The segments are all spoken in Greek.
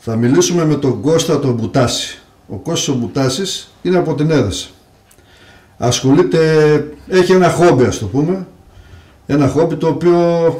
Θα μιλήσουμε με τον Κώστα τον Μπουτάση. Ο Κώστας ο Μπουτάσης είναι από την Έδεσα. Ασχολείται, έχει ένα χόμπι, ας το πούμε. Ένα χόμπι το οποίο...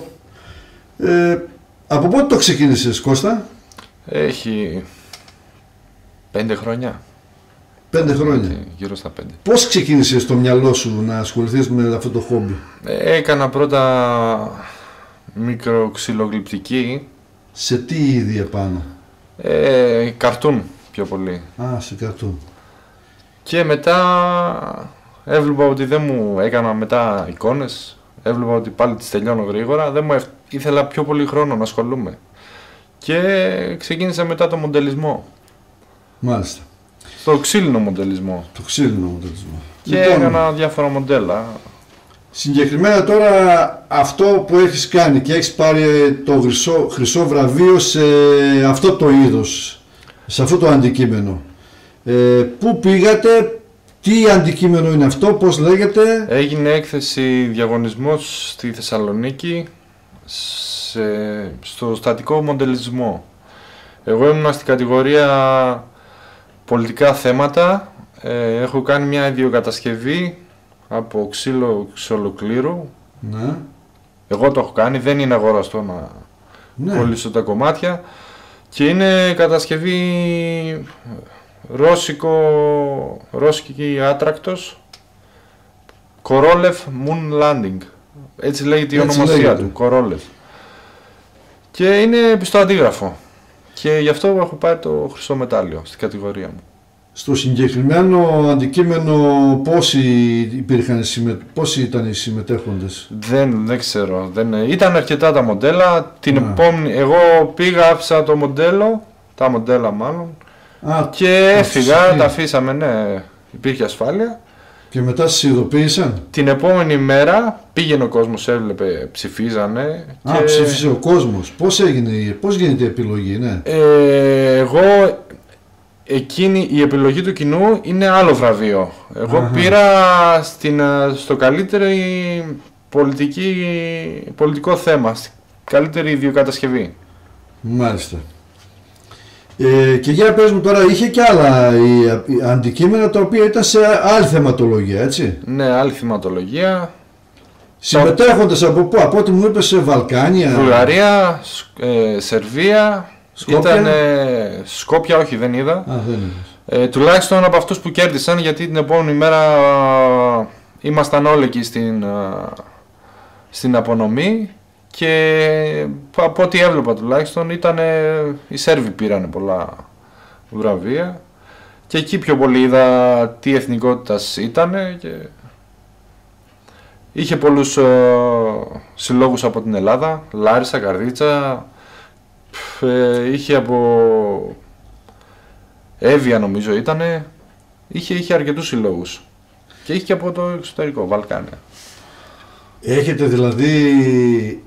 από πότε το ξεκίνησες, Κώστα? Έχει 5 χρόνια. 5 χρόνια. Γύρω στα 5. Πώς ξεκίνησε στο μυαλό σου να ασχοληθείς με αυτό το χόμπι? Έκανα πρώτα μικροξυλογλυπτική. Σε τι είδη επάνω? Καρτούν πιο πολύ. Α, σε καρτούν. Και μετά έβλεπα ότι δεν μου έκανα μετά εικόνες. Έβλεπα ότι πάλι τις τελειώνω γρήγορα. Δεν μου ήθελα πιο πολύ χρόνο να ασχολούμαι. Και ξεκίνησα μετά το μοντελισμό. Μάλιστα. Στο ξύλινο μοντελισμό. Το ξύλινο μοντελισμό. Και έκανα διάφορα μοντέλα. Συγκεκριμένα τώρα αυτό που έχεις κάνει και έχεις πάρει το χρυσό βραβείο σε αυτό το είδος, σε αυτό το αντικείμενο. Πού πήγατε, τι αντικείμενο είναι αυτό, πώς λέγεται? Έγινε έκθεση διαγωνισμός στη Θεσσαλονίκη στο στατικό μοντελισμό. Εγώ ήμουν στην κατηγορία πολιτικά θέματα. Έχω κάνει μια ιδιοκατασκευή από ξύλο εξ ολοκλήρου. Ναι. Εγώ το έχω κάνει, δεν είναι αγοραστό να κολλήσω τα κομμάτια. Και είναι κατασκευή ρώσικη άτρακτος, Korolev Moon Landing. Έτσι λέγεται η ονομασία του, Korolev. Και είναι πιστό αντίγραφο. Και γι' αυτό έχω πάρει το χρυσό μετάλλιο στην κατηγορία μου. Στο συγκεκριμένο αντικείμενο πόσοι ήταν οι συμμετέχοντες? Δεν ξέρω. Ήταν αρκετά τα μοντέλα. Την επόμενη, εγώ πήγα, άφησα το μοντέλο, τα μοντέλα μάλλον, και έφυγα, τα αφήσαμε, ναι, υπήρχε ασφάλεια. Και μετά σας ειδοποίησαν? Την επόμενη μέρα πήγαινε ο κόσμος, έβλεπε, ψηφίζανε. Ψήφισε ο κόσμος. Πώς γίνεται η επιλογή, ναι? Η επιλογή του κοινού είναι άλλο βραβείο. Εγώ πήρα στο καλύτερο πολιτικό θέμα, στην καλύτερη ιδιοκατασκευή. Μάλιστα. Και για πες μου τώρα, είχε και άλλα αντικείμενα τα οποία ήταν σε άλλη θεματολογία, έτσι? Ναι, άλλη θεματολογία. Συμμετέχοντες από πού? Από ό,τι μου είπες, σε Βαλκάνια, Βουλγαρία, Σερβία. Σκόπια, όχι, δεν είδα. Τουλάχιστον από αυτούς που κέρδισαν, γιατί την επόμενη μέρα ήμασταν όλοι εκεί στην απονομή. Και από ό,τι έβλεπα τουλάχιστον οι Σέρβοι πήρανε πολλά βραβεία. Και εκεί πιο πολύ είδα τι εθνικότητας ήτανε. Και είχε πολλούς συλλόγους από την Ελλάδα, Λάρισα, Καρδίτσα. Είχε από Εύβοια νομίζω ήτανε. Είχε αρκετούς συλλόγους. Και είχε και από το εξωτερικό, Βαλκάνια. Έχετε δηλαδή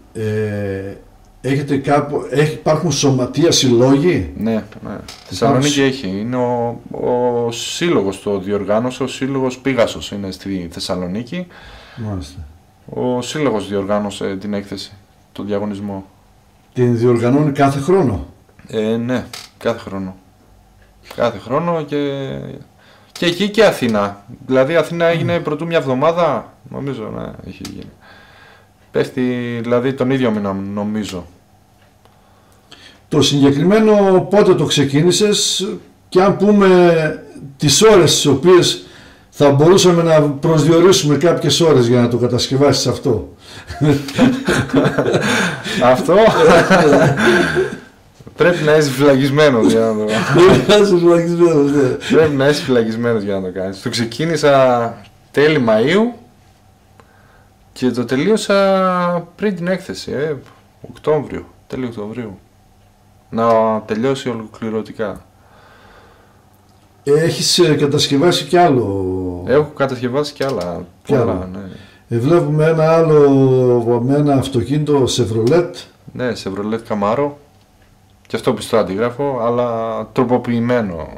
υπάρχουν σωματεία συλλόγοι? Ναι. Θεσσαλονίκη έχει. Είναι ο σύλλογος το διοργάνωσε, ο σύλλογος Πίγασος είναι στη Θεσσαλονίκη. Μάλιστα. Ο σύλλογος διοργάνωσε την έκθεση, τον διαγωνισμό. Την διοργανώνει κάθε χρόνο? Ναι, κάθε χρόνο. Κάθε χρόνο και εκεί και Αθήνα. Δηλαδή Αθήνα έγινε πρωτού μια εβδομάδα, νομίζω, ναι, έχει γίνει. Πέφτει δηλαδή τον ίδιο μήνα, νομίζω. Το συγκεκριμένο πότε το ξεκίνησες, και αν πούμε τις ώρες τις οποίες θα μπορούσαμε να προσδιορίσουμε κάποιες ώρες για να το κατασκευάσεις αυτό? Αυτό πρέπει να είσαι φυλακισμένος για να το κάνεις. Πρέπει να είσαι φυλακισμένος για να το κάνεις. Το ξεκίνησα τέλη Μαΐου και το τελείωσα πριν την έκθεση, τέλη Οκτωβρίου. Να τελειώσει ολοκληρωτικά. Έχεις κατασκευάσει κι άλλο? Έχω κατασκευάσει κι άλλα. Ναι. Βλέπουμε ένα αυτοκίνητο Chevrolet. Ναι, Chevrolet Camaro. Και αυτό πιστό αντίγραφο, αλλά τροποποιημένο.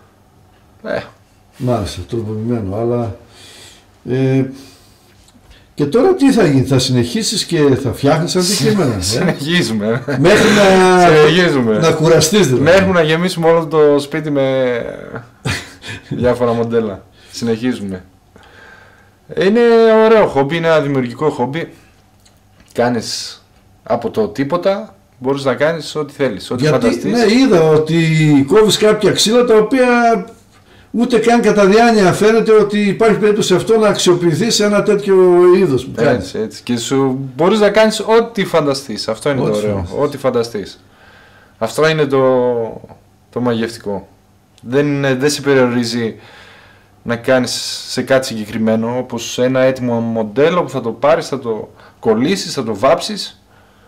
Μάλιστα, τροποποιημένο, αλλά... Και τώρα τι θα γίνει, θα συνεχίσεις και θα φτιάχνεις αντικείμενα. Συνεχίζουμε. Μέχρι να κουραστείς δηλαδή. Μέχρι να γεμίσουμε όλο το σπίτι με διάφορα μοντέλα. Συνεχίζουμε. Είναι ωραίο χόμπι, είναι ένα δημιουργικό χόμπι. Κάνεις από το τίποτα, μπορείς να κάνεις ό,τι θέλεις, ό,τι φανταστείς. Ναι, είδα ότι κόβεις κάποια ξύλα τα οποία ούτε καν κατά διάνοια φαίνεται ότι υπάρχει περίπτωση αυτό να αξιοποιηθεί σε ένα τέτοιο είδος που κάνεις. Έτσι. Και σου μπορείς να κάνεις ό,τι φανταστείς. Αυτό είναι το ωραίο. Ό,τι φανταστείς. Αυτό είναι το μαγευτικό. Δεν σε περιορίζει να κάνεις σε κάτι συγκεκριμένο, όπως ένα έτοιμο μοντέλο που θα το πάρεις, θα το κολλήσεις, θα το βάψεις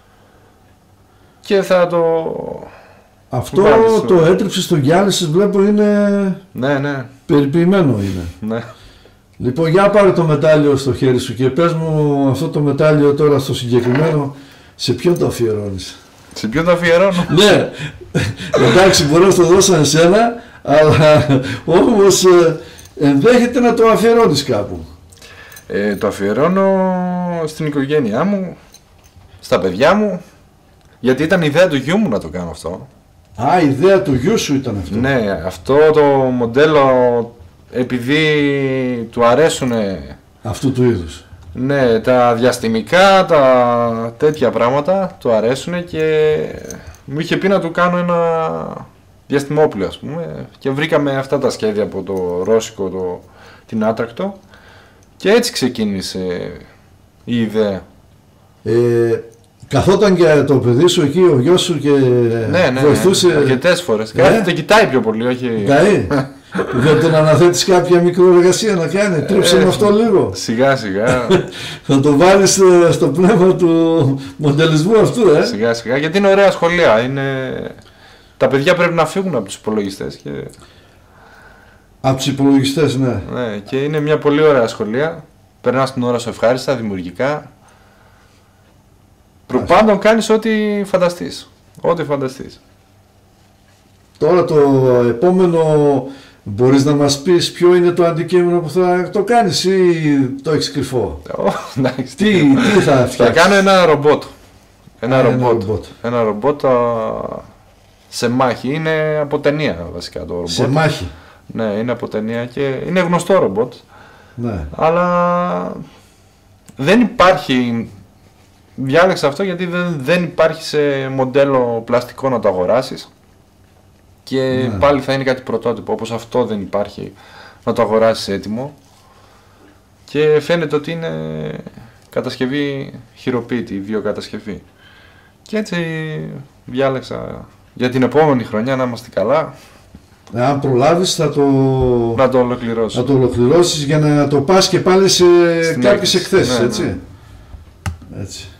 και θα το... Αυτό το έτρεψες, το γυάλισες, βλέπω είναι... Ναι. Περιποιημένο είναι. Ναι. Λοιπόν, για πάρε το μετάλλιο στο χέρι σου και πες μου αυτό το μετάλλιο τώρα στο συγκεκριμένο, σε ποιον το αφιερώνεις? Σε ποιον το αφιερώνω? Ναι, εντάξει, μπορώ να το δώσω εσένα, αλλά όμως ενδέχεται να το αφιερώνεις κάπου. Το αφιερώνω στην οικογένειά μου, στα παιδιά μου, γιατί ήταν η ιδέα του γιού μου να το κάνω αυτό. Α, η ιδέα του γιού σου ήταν αυτό. Ναι, αυτό το μοντέλο, επειδή του αρέσουν αυτού του είδους. Ναι, τα διαστημικά, τα τέτοια πράγματα του αρέσουν και μου είχε πει να του κάνω ένα διαστημόπλαιο, ας πούμε, και βρήκαμε αυτά τα σχέδια από το ρώσικο, την άτρακτο, και έτσι ξεκίνησε η ιδέα. Καθόταν και το παιδί σου εκεί, ο γιος σου, και βοηθούσε... αρκετές φορές. Κάθεται, κοιτάει πιο πολύ, όχι... Δεν τον αναθέτεις κάποια μικροεργασία να κάνει, τρίψε με αυτό λίγο. Σιγά σιγά. Θα το βάλεις στο πνεύμα του μοντελισμού αυτού, Σιγά σιγά, γιατί είναι ωραία σχολεία. Τα παιδιά πρέπει να φύγουν από τους υπολογιστές. Από τους υπολογιστές, ναι. Ναι, και είναι μια πολύ ωραία σχολεία. Περνάς την ώρα σου ευχάριστα, δημιουργικά. Προπάντων κάνεις ό,τι φανταστείς. Ό,τι φανταστείς. Τώρα το επόμενο, μπορείς να μας πεις ποιο είναι το αντικείμενο που θα το κάνεις ή το έχεις κρυφό? Τι θα φτιάξεις? Θα κάνω ένα ρομπότ. Ένα ρομπότ σε μάχη. Είναι από ταινία βασικά το ρομπότ. Σε μάχη? Ναι, είναι από ταινία και είναι γνωστό ρομπότ. Ναι. Αλλά δεν υπάρχει... Διάλεξα αυτό γιατί δεν υπάρχει σε μοντέλο πλαστικό να το αγοράσεις. Και πάλι θα είναι κάτι πρωτότυπο, όπως αυτό δεν υπάρχει να το αγοράσεις έτοιμο. Και φαίνεται ότι είναι κατασκευή χειροποίητη, βιοκατασκευή. Και έτσι διάλεξα για την επόμενη χρονιά, να είμαστε καλά. Αν προλάβεις να το ολοκληρώσεις. Να το ολοκληρώσεις για να το πας και πάλι σε κάποιες εκθέσεις, έτσι.